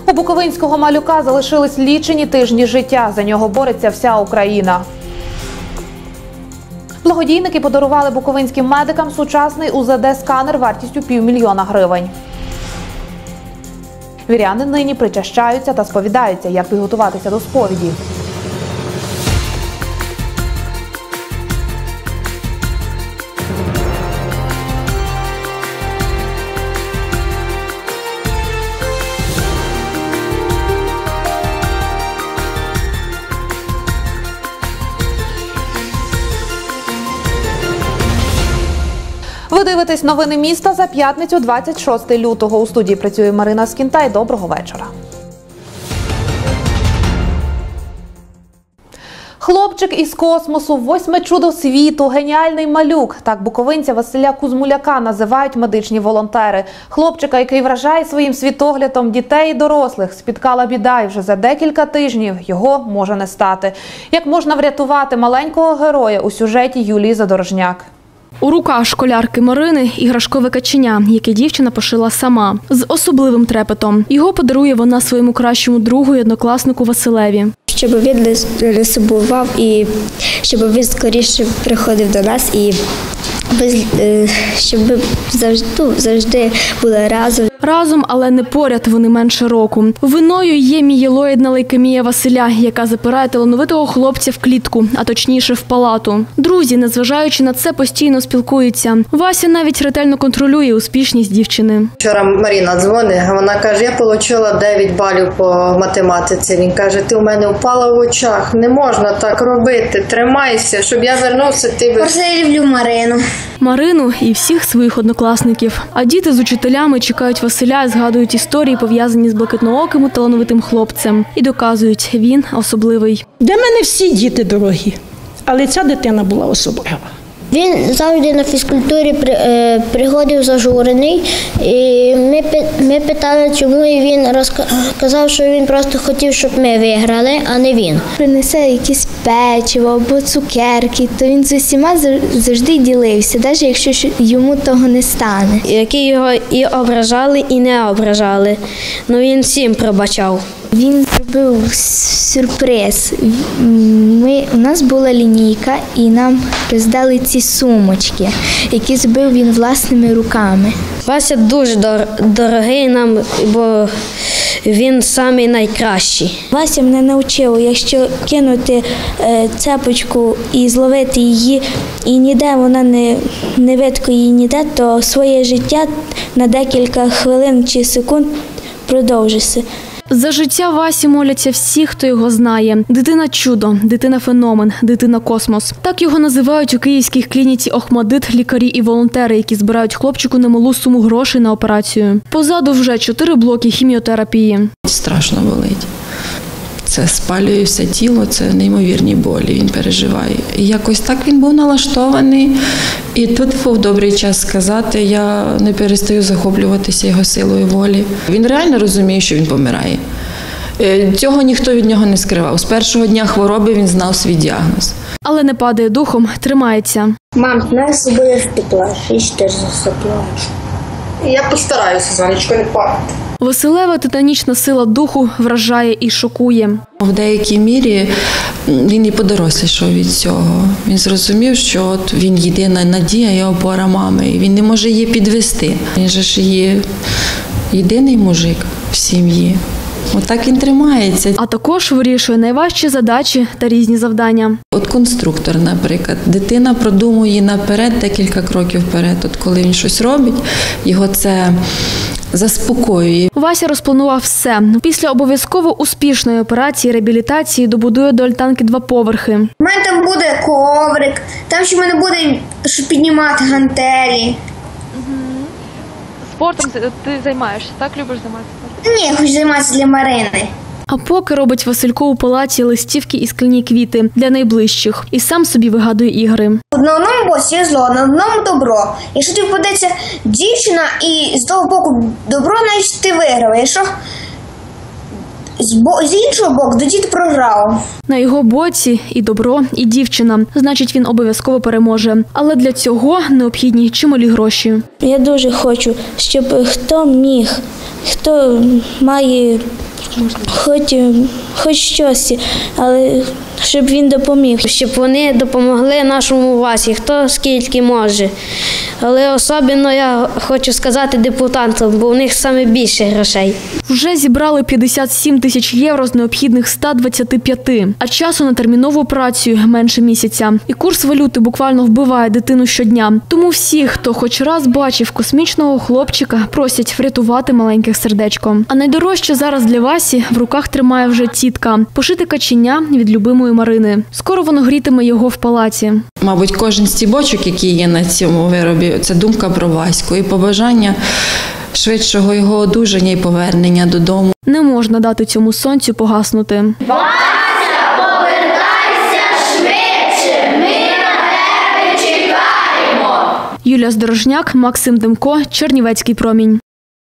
У буковинського малюка залишились лічені тижні життя. За нього бореться вся Україна. Благодійники подарували буковинським медикам сучасний УЗД-сканер вартістю 500 000 гривень. Віряни нині причащаються та сповідаються, як підготуватися до сповіді. Ви дивитесь новини міста за п'ятницю, 26 лютого. У студії працює Марина Скінтай. Доброго вечора. Хлопчик із космосу, 8-ме чудо світу, геніальний малюк. Так буковинця Василя Кузмуляка називають медичні волонтери. Хлопчика, який вражає своїм світоглядом дітей і дорослих, спіткала біда, і вже за декілька тижнів його може не стати. Як можна врятувати маленького героя у сюжеті Юлії Задорожняк. У руках школярки Марини іграшкове каченя, яке дівчина пошила сама, з особливим трепетом. Його подарує вона своєму кращому другу і однокласнику Василеві. Щоб він не сумував і щоб він скоріше приходив до нас і щоб ми завжди були разом. Разом, але не поряд, вони менше року. Виною є мієлоїдна лейкемія Василя, яка запирає талановитого хлопця в клітку, а точніше в палату. Друзі, незважаючи на це, постійно спілкуються. Вася навіть ретельно контролює успішність дівчини. Вчора Маріна дзвонить, вона каже, я отримала 9 балів по математиці. Він каже, ти у мене впала в очах, не можна так робити, тримайся, щоб я вернувся. Просто я люблю Марину. Марину і всіх своїх однокласників. А діти з учителями чекають Василя і згадують історії, пов'язані з блакитнооким і талановитим хлопцем. І доказують, він особливий. Для мене всі діти дорогі, але ця дитина була особлива. Він завжди на фізкультурі приходив зажурений. І ми питали, чому, і він сказав, що він просто хотів, щоб ми виграли, а не він. Принесе якісь печиво або цукерки, то він з усіма завжди ділився, навіть якщо йому того не стане. Які його і ображали, і не ображали. Ну він всім пробачав. Він зробив сюрприз. У нас була лінійка, і нам роздали ці сумочки, які зробив він власними руками. Вася дуже дорогий нам, бо він самий найкращий. Вася мене навчив, якщо кинути цепочку і зловити її, і ніде вона не видко її ніде, то своє життя на декілька хвилин чи секунд продовжиться. За життя Васі моляться всі, хто його знає. Дитина-чудо, дитина-феномен, дитина-космос. Так його називають у київській клініці «Охмадит» лікарі і волонтери, які збирають хлопчику немалу суму грошей на операцію. Позаду вже 4 блоки хіміотерапії. Страшно болить. Це спалює все тіло, це неймовірні болі, він переживає. І якось так він був налаштований. І тут був добрий час сказати, я не перестаю захоплюватися його силою волі. Він реально розуміє, що він помирає. Цього ніхто від нього не скривав. З першого дня хвороби він знав свій діагноз. Але не падає духом, тримається. Мам, знаєш, з собою втекла, і ж теж засипаєш. Я постараюся, Сонечко, не падати. Василева титанічна сила духу вражає і шокує. В деякій мірі він і подорослішав від цього. Він зрозумів, що от він єдина надія і опора мами, і він не може її підвести. Він же ж є єдиний мужик в сім'ї. Отак він тримається. А також вирішує найважчі задачі та різні завдання. От конструктор, наприклад. Дитина продумує наперед, декілька кроків вперед. От коли він щось робить, його це заспокоює. Вася розпланував все. Після обов'язково успішної операції реабілітації добудує до альтанки 2 поверхи. У мене там буде коврик, там ще в мене буде, щоб піднімати гантелі. Спортом ти займаєшся, так? Любиш займатися спортом? Ні, я хочу займатися для Марини. А поки робить Василько у палаті листівки і скляні квіти для найближчих. І сам собі вигадує ігри. На одному боці є зло, на одному добро. Якщо тобі попадеться дівчина і з того боку добро, значить ти виграв. Якщо з іншого боку, тоді ти програв. На його боці і добро, і дівчина. Значить, він обов'язково переможе. Але для цього необхідні чималі гроші. Я дуже хочу, щоб хто має Хоч щось, але щоб він допоміг. Щоб вони допомогли нашому Васі, хто скільки може. Але особливо я хочу сказати депутатам, бо у них саме більше грошей. Вже зібрали 57 тисяч євро з необхідних 125, а часу на термінову операцію менше місяця. І курс валюти буквально вбиває дитину щодня. Тому всі, хто хоч раз бачив космічного хлопчика, просять врятувати маленьке сердечко. А найдорожче зараз для Васі в руках тримає вже тітка – пошите каченя від любимої Марини. Скоро воно грітиме його в палаці. Мабуть, кожен стібочок, який є на цьому виробі, це думка про Ваську і побажання швидшого його одужання і повернення додому. Не можна дати цьому сонцю погаснути. Вася, повертайся швидше, ми на тебе чекаємо. Юлія Здорожняк, Максим Демко, Чернівецький промінь.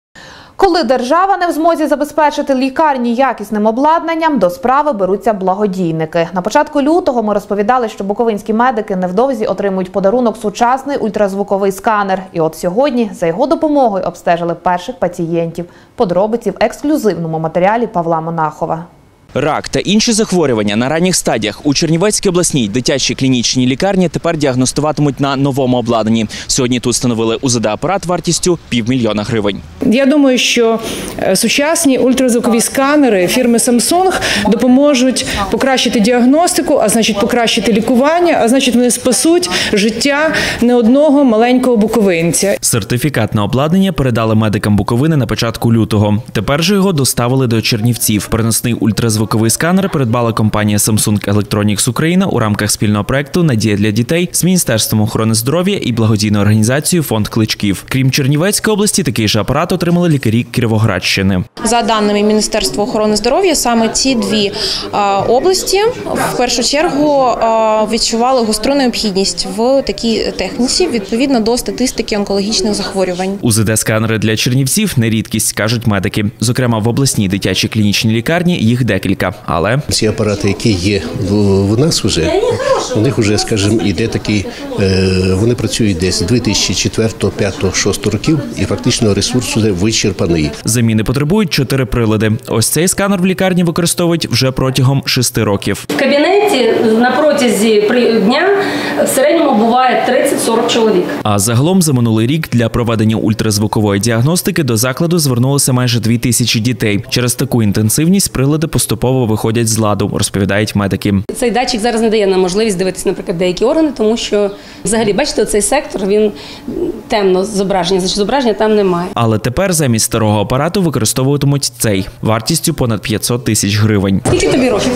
Коли держава не в змозі забезпечити лікарні якісним обладнанням, до справи беруться благодійники. На початку лютого ми розповідали, що буковинські медики невдовзі отримують подарунок сучасний ультразвуковий сканер. І от сьогодні за його допомогою обстежили перших пацієнтів. Подробиці в ексклюзивному матеріалі Павла Монахова. Рак та інші захворювання на ранніх стадіях у Чернівецькій обласній дитячій клінічній лікарні тепер діагностуватимуть на новому обладнанні. Сьогодні тут встановили УЗД-апарат вартістю $500 000 гривень. Я думаю, що сучасні ультразвукові сканери фірми Samsung допоможуть покращити діагностику, а значить покращити лікування, а значить вони спасуть життя не одного маленького буковинця. Сертифікат на обладнання передали медикам Буковини на початку лютого. Тепер же його доставили до Чернівців. Переносний ультразвуковий сканер придбала компанія Samsung Electronics Україна у рамках спільного проекту «Надія для дітей» з Міністерством охорони здоров'я і благодійною організацією «Фонд Кличків». Крім Чернівецької області, такий же апарат отримали лікарі Кіровоградщини. За даними Міністерства охорони здоров'я, саме ці дві області в першу чергу відчували гостру необхідність в такій техніці відповідно до статистики онкологічних захворювань. УЗД-сканери для чернівців – не рідкість, кажуть медики. Зокрема, в обласній дитячій клінічній лікарні їх декілька. Але ці апарати, які є в нас вже, у них вже, скажімо, іде такий, вони працюють десь 2004, 2005, 2006 років і фактично ресурс вже вичерпаний. Заміни потребують 4 прилади. Ось цей сканер в лікарні використовують вже протягом 6 років. В кабінеті на протязі дня в середньому буває 30-40 чоловік. А загалом за минулий рік для проведення ультразвукової діагностики до закладу звернулося майже 2000 дітей. Через таку інтенсивність прилади поступово виходять з ладу, розповідають медики. Цей датчик зараз не дає нам можливість дивитися, наприклад, деякі органи, тому що взагалі, бачите, цей сектор, він темно зображення, значить зображення там немає. Але тепер замість старого апарату використовуватимуть цей, вартістю понад 500 000 гривень. Скільки тобі років?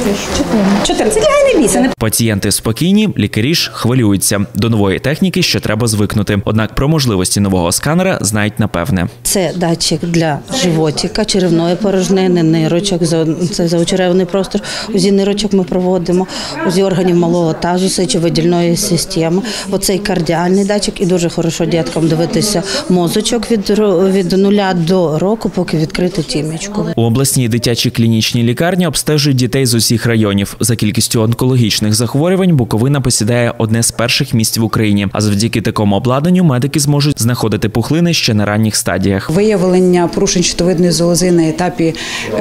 14. Лягай, не бійся. Пацієнти спокійні, лікарі ж хвилюються. До нової техніки ще треба звикнути. Однак про можливості нового сканера знають напевне. Це датчик для животика, черевної порожнини, нирочок, це заочеревний простор. УЗІ нирочок ми проводимо, УЗІ органів малого тазу, сечовидільної системи. Оцей кардіальний датчик, і дуже хорошо діткам дивитися мозочок від 0 до року, поки відкрити тімечку. У обласній дитячій клінічній лікарні обстежують дітей з усіх районів. За кількістю онкологічних захворювань Буковина посідає одне з перших місць в Україні. А завдяки такому обладнанню медики зможуть знаходити пухлини ще на ранніх стадіях. Виявлення порушень щитовидної залози на етапі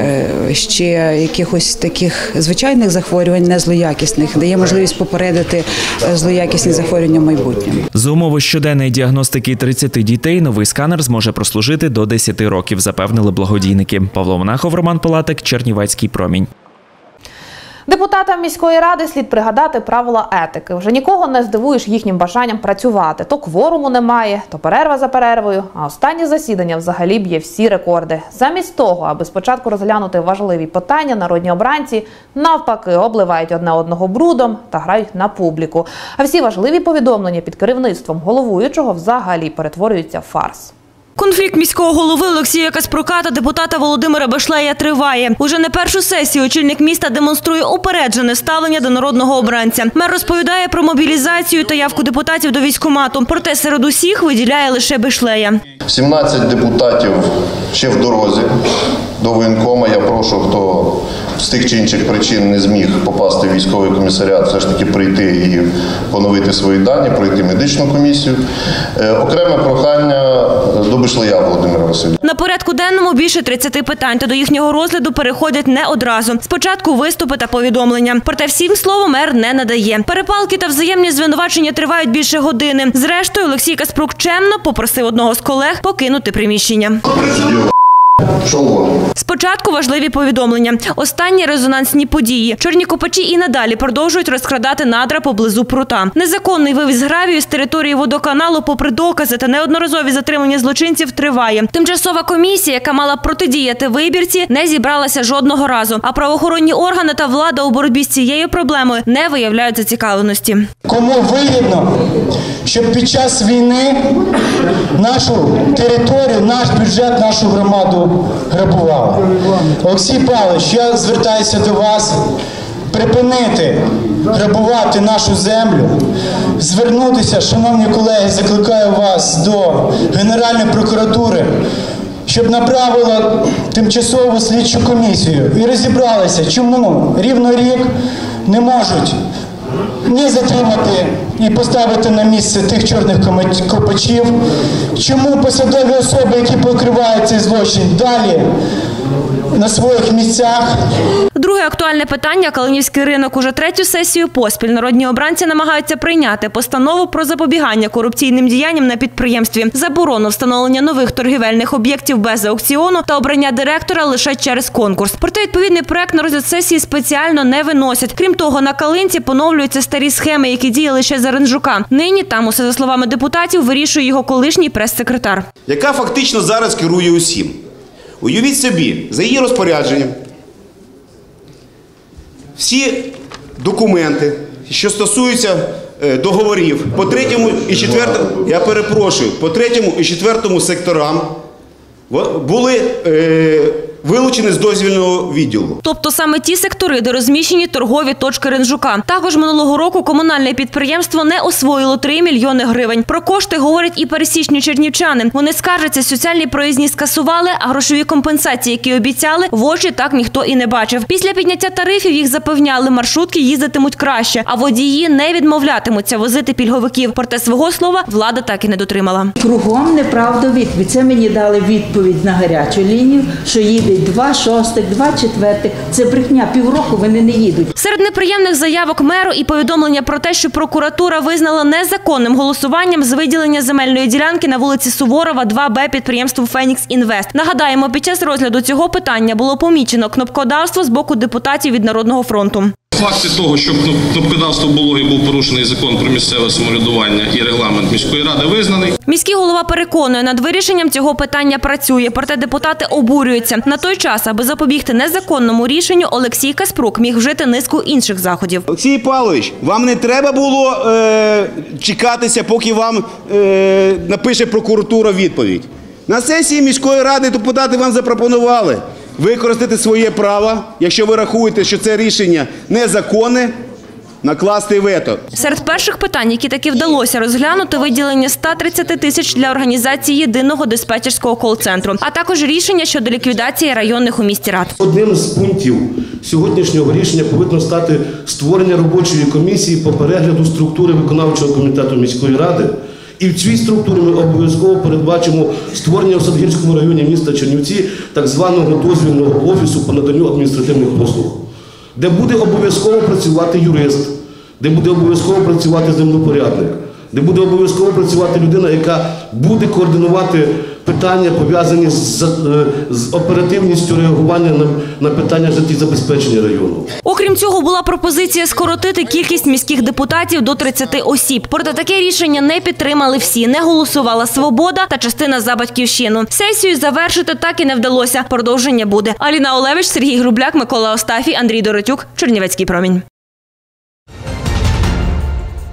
ще якихось таких звичайних захворювань, не злоякісних, дає можливість попередити злоякісні захворювання в майбутньому. За умови щоденної діагностики 30 дітей новий сканер зможе прослужити до 10 років, запевнили благодійники. Павло Монахов, Роман Палатик, Чернівецький промінь. Депутатам міської ради слід пригадати правила етики. Вже нікого не здивуєш їхнім бажанням працювати. То кворуму немає, то перерва за перервою, а останнє засідання взагалі б'є всі рекорди. Замість того, аби спочатку розглянути важливі питання, народні обранці навпаки обливають одне одного брудом та грають на публіку. А всі важливі повідомлення під керівництвом головуючого взагалі перетворюються в фарс. Конфлікт міського голови Олексія Каспрука та депутата Володимира Бешлея триває. Уже не першу сесію очільник міста демонструє упереджене ставлення до народного обранця. Мер розповідає про мобілізацію та явку депутатів до військкомату. Проте серед усіх виділяє лише Бешлея. 17 депутатів ще в дорозі. до воєнкома. Я прошу, хто з тих чи інших причин не зміг попасти в військовий комісаріат, все ж таки прийти і поновити свої дані, пройти медичну комісію. Окреме прохання до Бишлея Володимира Васильовича. На порядку денному більше 30 питань, та до їхнього розгляду переходять не одразу. Спочатку виступи та повідомлення. Проте всім слово мер не надає. Перепалки та взаємні звинувачення тривають більше години. Зрештою, Олексій Каспрук чемно попросив одного з колег покинути приміщення. Спочатку важливі повідомлення. Останні резонансні події. Чорні копачі і надалі продовжують розкрадати надра поблизу прута. Незаконний вивіз гравію з території водоканалу попри докази та неодноразові затримання злочинців триває. Тимчасова комісія, яка мала протидіяти вибірці, не зібралася жодного разу. А правоохоронні органи та влада у боротьбі з цією проблемою не виявляють зацікавленості. Кому вигідно, щоб під час війни нашу територію, наш бюджет, нашу громаду грабували. Олексій Павлович, я звертаюся до вас припинити грабувати нашу землю, звернутися, шановні колеги, закликаю вас до Генеральної прокуратури, щоб направила тимчасову слідчу комісію і розібралися, чому рівно рік не можуть не затримати і поставити на місце тих чорних копачів, чому посадові особи, які покривають цей злочин, далі на своїх місцях. Друге актуальне питання – Калинівський ринок. Уже третю сесію поспіль народні обранці намагаються прийняти постанову про запобігання корупційним діянням на підприємстві, заборону встановлення нових торгівельних об'єктів без аукціону та обрання директора лише через конкурс. Проте відповідний проект на розгляд сесії спеціально не виносять. Крім того, на Калинці поновлюються старі схеми, які діяли ще за Ренжука. Нині там усе, за словами депутатів, вирішує його колишній прес-секретар. Яка фактично зараз керує усім. Уявіть собі, за її розпорядженням, всі документи, що стосуються договорів по третьому і четвертому, я перепрошую, по третьому і четвертому секторам були вилучені з дозвільного відділу. Тобто саме ті сектори, де розміщені торгові точки Ренжука. Також минулого року комунальне підприємство не освоїло 3 мільйони гривень. Про кошти говорять і пересічні чернівчани. Вони скаржаться, соціальні проїзні скасували, а грошові компенсації, які обіцяли, в очі так ніхто і не бачив. Після підняття тарифів їх запевняли, маршрутки їздитимуть краще, а водії не відмовлятимуться возити пільговиків. Проте свого слова влада так і не дотримала. Кругом неправда відповідь. Це мені дали відповідь на гарячу лінію, що їде 2 шостих, 2 четвертих. Це брехня. Півроку вони не їдуть. Серед неприємних заявок меру і повідомлення про те, що прокуратура визнала незаконним голосуванням з виділення земельної ділянки на вулиці Суворова, 2Б підприємству «Фенікс Інвест». Нагадаємо, під час розгляду цього питання було помічено кнопкодавство з боку депутатів від Народного фронту. Факти того, що кнопкодавство було і був порушений закон про місцеве самоврядування і регламент міської ради визнаний. Міський голова переконує, над вирішенням цього питання працює, проте депутати обурюються. На той час, аби запобігти незаконному рішенню, Олексій Каспрук міг вжити низку інших заходів. Олексій Павлович, вам не треба було чекатися, поки вам напише прокуратура відповідь. На сесії міської ради депутати вам запропонували використати своє право, якщо ви рахуєте, що це рішення незаконне, накласти вето. Серед перших питань, які таки вдалося розглянути, виділення 130 тисяч для організації єдиного диспетчерського кол-центру, а також рішення щодо ліквідації районних у місті рад. Одним з пунктів сьогоднішнього рішення повинно стати створення робочої комісії по перегляду структури виконавчого комітету міської ради. І в цій структурі ми обов'язково передбачимо створення в Садгірському районі міста Чернівці так званого дозвільного офісу по наданню адміністративних послуг, де буде обов'язково працювати юрист, де буде обов'язково працювати землепорядник, де буде обов'язково працювати людина, яка буде координувати питання, пов'язані з оперативністю реагування на питання життєзабезпечення району. Окрім цього, була пропозиція скоротити кількість міських депутатів до 30 осіб. Проте таке рішення не підтримали всі. Не голосувала «Свобода» та частина «За Батьківщину». Сесію завершити так і не вдалося. Продовження буде. Аліна Олевич, Сергій Грубляк, Микола Остафій, Андрій Доротюк, Чернівецький промінь.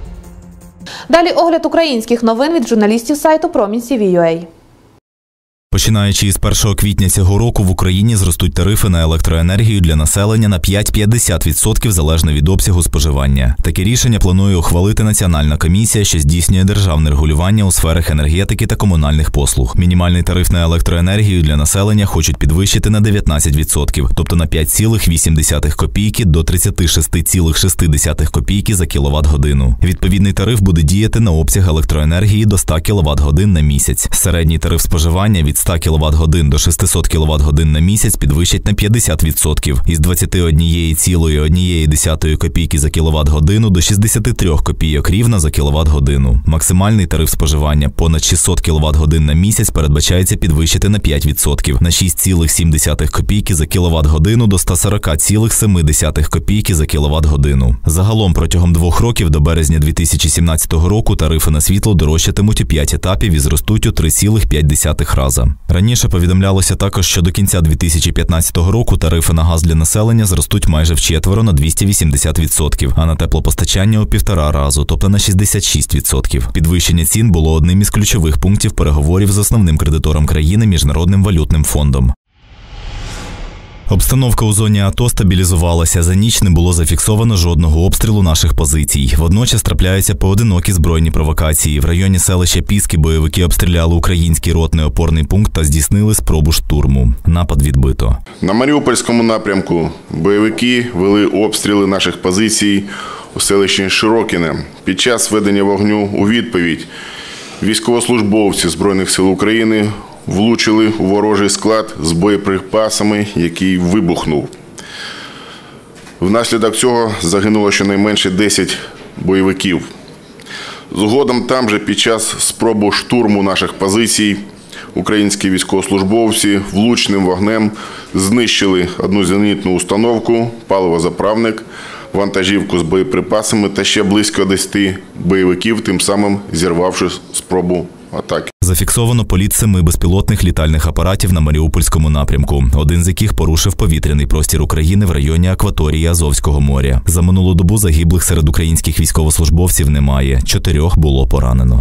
Далі огляд українських новин від журналістів сайту Промінь.CVUA. Починаючи із 1 квітня цього року в Україні зростуть тарифи на електроенергію для населення на 5-50% залежно від обсягу споживання. Таке рішення планує ухвалити Національна комісія, що здійснює державне регулювання у сферах енергетики та комунальних послуг. Мінімальний тариф на електроенергію для населення хочуть підвищити на 19%, тобто на 5,8 копійки до 36,6 копійки за кіловат-годину. Відповідний тариф буде діяти на обсяг електроенергії до 100 кВт-годин на місяць. Середній тариф споживання від 100 кВт-годин до 600 кВт-годин на місяць підвищать на 50% із 21,1 копійки за кіловат-годину до 63 копійок рівно за кіловат-годину. Максимальний тариф споживання понад 600 кВт-годин на місяць передбачається підвищити на 5% на 6,7 копійки за кіловат-годину до 140,7 копійки за кіловат-годину. Загалом протягом 2 років до березня 2017 року тарифи на світло дорожчатимуть у 5 етапів і зростуть у 3,5 рази. Раніше повідомлялося також, що до кінця 2015 року тарифи на газ для населення зростуть майже вчетверо на 280%, а на теплопостачання у 1,5 рази, тобто на 66%. Підвищення цін було одним із ключових пунктів переговорів з основним кредитором країни Міжнародним валютним фондом. Обстановка у зоні АТО стабілізувалася. За ніч не було зафіксовано жодного обстрілу наших позицій. Водночас трапляються поодинокі збройні провокації. В районі селища Піски бойовики обстріляли український ротний опорний пункт та здійснили спробу штурму. Напад відбито. На Маріупольському напрямку бойовики вели обстріли наших позицій у селищі Широкине. Під час ведення вогню у відповідь військовослужбовці Збройних сил України влучили у ворожий склад з боєприпасами, який вибухнув. Внаслідок цього загинуло щонайменше 10 бойовиків. Згодом там же під час спроби штурму наших позицій українські військовослужбовці влучним вогнем знищили одну зенітну установку, паливозаправник, вантажівку з боєприпасами та ще близько 10 бойовиків, тим самим зірвавши спробу атаки. Зафіксовано політ 7 безпілотних літальних апаратів на Маріупольському напрямку, один з яких порушив повітряний простір України в районі акваторії Азовського моря. За минулу добу загиблих серед українських військовослужбовців немає, 4 було поранено.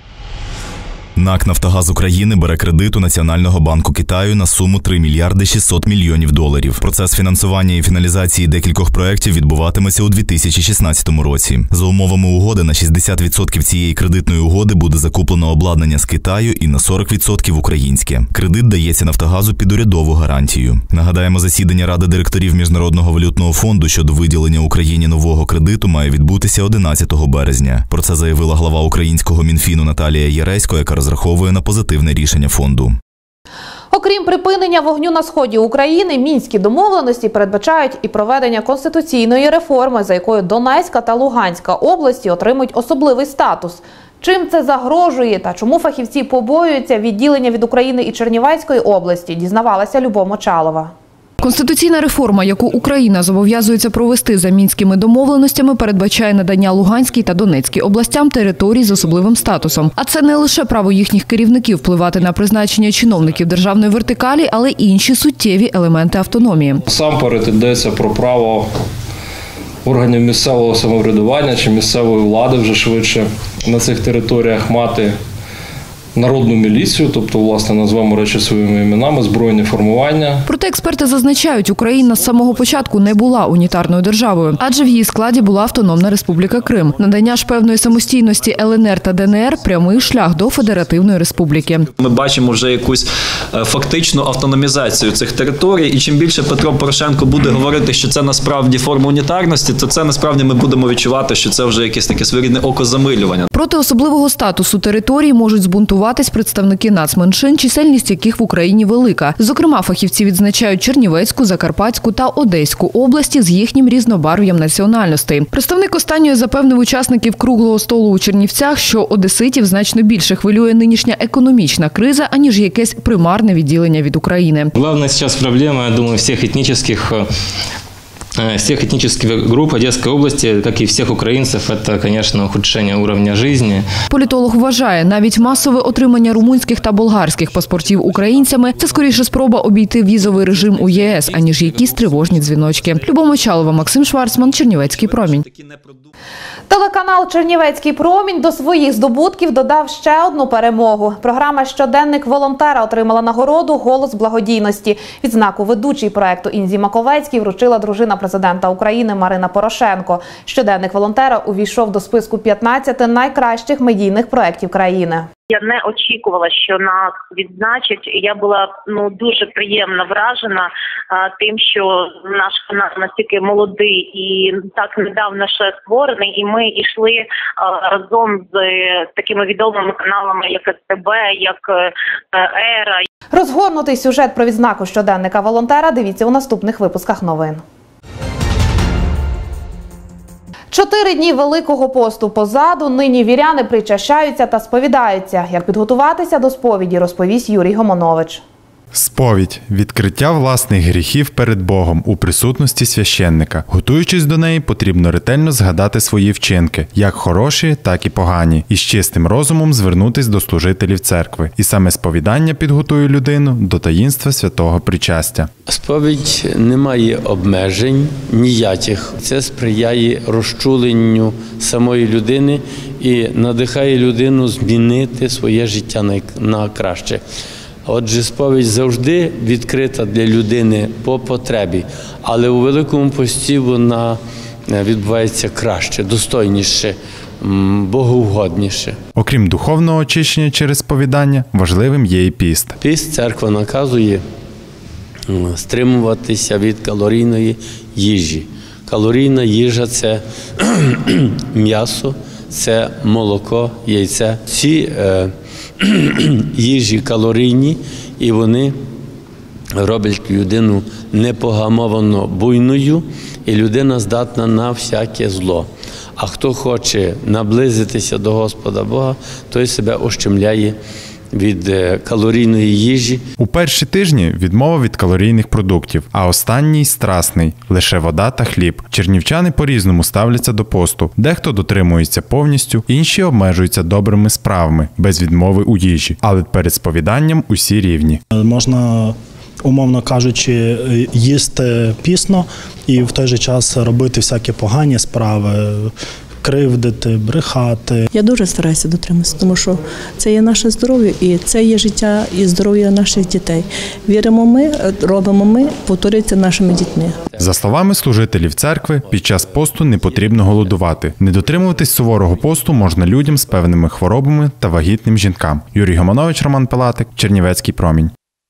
НАК «Нафтогаз України» бере кредит у Національного банку Китаю на суму 3 мільярди 600 мільйонів доларів. Процес фінансування і фіналізації декількох проєктів відбуватиметься у 2016 році. За умовами угоди на 60% цієї кредитної угоди буде закуплено обладнання з Китаю і на 40% українське. Кредит дається «Нафтогазу» під урядову гарантію. Нагадаємо, засідання Ради директорів Міжнародного валютного фонду щодо виділення Україні нового кредиту має відбутися 11 березня. Про це заявила глава українського Мінфіну Наталія Яресько, яка розраховує на позитивне рішення фонду. Окрім припинення вогню на сході України, мінські домовленості передбачають і проведення конституційної реформи, за якою Донецька та Луганська області отримують особливий статус. Чим це загрожує та чому фахівці побоюються відділення від України і Чернівецької області, дізнавалася Любов Мочалова. Конституційна реформа, яку Україна зобов'язується провести за мінськими домовленостями, передбачає надання Луганській та Донецькій областям територій з особливим статусом. А це не лише право їхніх керівників впливати на призначення чиновників державної вертикалі, але й інші суттєві елементи автономії. Насамперед йдеться про право органів місцевого самоврядування чи місцевої влади вже швидше на цих територіях мати народну міліцію, тобто, власне, назвемо речі своїми іменами, збройні формування. Проте експерти зазначають, Україна з самого початку не була унітарною державою, адже в її складі була Автономна Республіка Крим. Надання ж певної самостійності ЛНР та ДНР – прямий шлях до Федеративної Республіки. Ми бачимо вже якусь фактичну автономізацію цих територій, і чим більше Петро Порошенко буде говорити, що це насправді форма унітарності, то це насправді ми будемо відчувати, що це вже якесь таке своєрідне окозамилювання. Проти особливого статусу територій можуть збунтуватись представники нацменшин, чисельність яких в Україні велика. Зокрема, фахівці відзначають Чернівецьку, Закарпатську та Одеську області з їхнім різнобарв'ям національностей. Представник останньої запевнив учасників круглого столу у Чернівцях, що одеситів значно більше хвилює нинішня економічна криза, аніж якесь примарне відділення від України. Головна зараз проблема, я думаю, всіх етнічних всех этнических групп Одесской области, как и всех украинцев, это, конечно, ухудшение уровня жизни. Політолог вважає, навіть масове отримання румунських та болгарських паспортів українцями – це скоріше спроба обійти візовий режим у ЄС, аніж якісь тривожні дзвіночки. Любов Мочалова, Максим Шварцман, Чернівецький промінь. Телеканал «Чернівецький промінь» до своїх здобутків додав ще одну перемогу. Програма «Щоденник волонтера» отримала нагороду «Голос благодійності». Відзнаку ведучий проекту Інзі Маковецькій вручила дружина президента України Марина Порошенко. «Щоденник волонтера» увійшов до списку 15 найкращих медійних проєктів країни. Я не очікувала, що нас відзначать. Я була дуже приємно вражена тим, що наш канал настільки молодий і так недавно ще створений, і ми йшли разом з такими відомими каналами, як СТБ, як Ера. Розгорнутий сюжет про відзнаку щоденника волонтера дивіться у наступних випусках новин. 4 дні Великого посту позаду, нині віряни причащаються та сповідаються. Як підготуватися до сповіді, розповість Юрій Гомонович. Сповідь – відкриття власних гріхів перед Богом у присутності священника. Готуючись до неї, потрібно ретельно згадати свої вчинки, як хороші, так і погані, і з чистим розумом звернутись до служителів церкви. І саме сповідання підготує людину до таїнства святого причастя. Сповідь не має обмежень ніяких. Це сприяє розчуленню самої людини і надихає людину змінити своє життя на краще. Отже, сповідь завжди відкрита для людини по потребі, але у Великому пості вона відбувається краще, достойніше, богоугодніше. Окрім духовного очищення через сповідання, важливим є і піст. Піст церква наказує стримуватися від калорійної їжі. Калорійна їжа – це м'ясо, це молоко, яйце. Ці їжі калорійні, і вони роблять людину непогамовано буйною, і людина здатна на всяке зло. А хто хоче наблизитися до Господа Бога, той себе ущемляє від калорійної їжі. У перші тижні відмова від калорійних продуктів, а останній – страсний – лише вода та хліб. Чернівчани по-різному ставляться до посту. Дехто дотримується повністю, інші обмежуються добрими справами, без відмови у їжі. Але перед сповіданням усі рівні. Можна, умовно кажучи, їсти пісно і в той же час робити всякі погані справи, кривдити, брехати. Я дуже стараюся дотриматися, тому що це є наше здоров'я і це є життя і здоров'я наших дітей. Віримо ми, робимо ми, повторюється нашими дітьми. За словами служителів церкви, під час посту не потрібно голодувати. Не дотримуватись суворого посту можна людям з певними хворобами та вагітним жінкам. Юрій Гомонович, Роман Пилатик, Чернівецький промінь.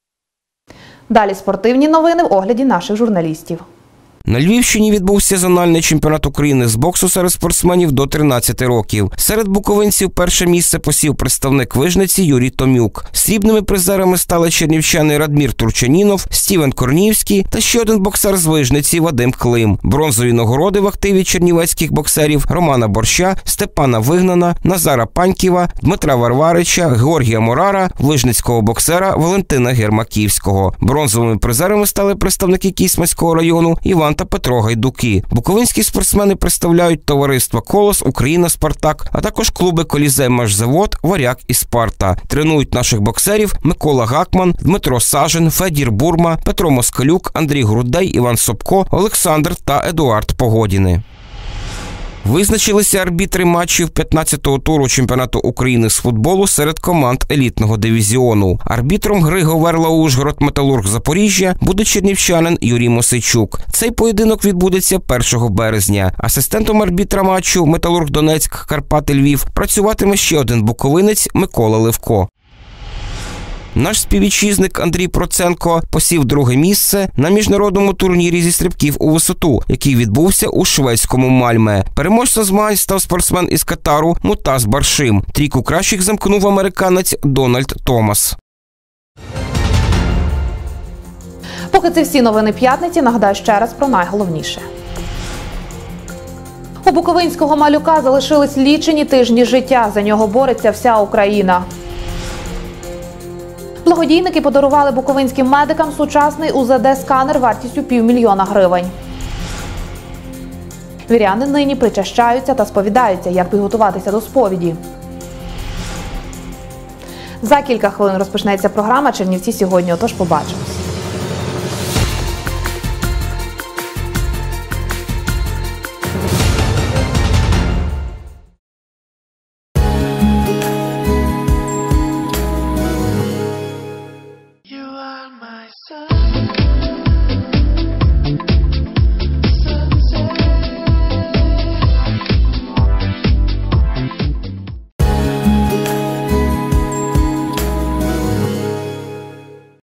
Далі спортивні новини в огляді наших журналістів. На Львівщині відбувся зональний чемпіонат України з боксу серед спортсменів до 13 років. Серед буковинців перше місце посів представник Вижниці Юрій Томюк. Срібними призерами стали чернівчани Радмір Турчанінов, Стівен Корнівський та ще один боксер з Вижниці Вадим Клим. Бронзові нагороди в активі чернівецьких боксерів Романа Борща, Степана Вигнана, Назара Паньківа, Дмитра Варварича, Георгія Морара, вижницького боксера Валентина Гермаківського. Бронзовими призерами стали представники Кісманського району Іван та Петро Гайдуки. Буковинські спортсмени представляють товариства «Колос», «Україна», «Спартак», а також клуби «Колізей», «Машзавод», «Варяг» і «Спарта». Тренують наших боксерів Микола Гакман, Дмитро Сажин, Федір Бурма, Петро Москалюк, Андрій Грудей, Іван Собко, Олександр та Едуард Погодіни. Визначилися арбітри матчів 15-го туру чемпіонату України з футболу серед команд елітного дивізіону. Арбітром гри Говерла-Ужгород Металург Запоріжжя буде чернівчанин Юрій Мосейчук. Цей поєдинок відбудеться 1 березня. Асистентом арбітра матчу Металург Донецьк Карпати Львів працюватиме ще один буковинець Микола Левко. Наш співвітчизник Андрій Проценко посів друге місце на міжнародному турнірі зі стрибків у висоту, який відбувся у шведському Мальме. Переможцем змагань став спортсмен із Катару Мутаз Баршим. Трійку кращих замкнув американець Дональд Томас. Поки це всі новини п'ятниці, нагадаю ще раз про найголовніше. У буковинського малюка залишились лічені тижні життя. За нього бореться вся Україна. Благодійники подарували буковинським медикам сучасний УЗД-сканер вартістю 500 000 гривень. Віряни нині причащаються та сповідаються, як підготуватися до сповіді. За кілька хвилин розпочнеться програма «Чернівці сьогодні», отож побачимось.